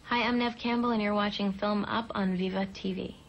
Hi, I'm Neve Campbell, and you're watching Film Up on Viva TV.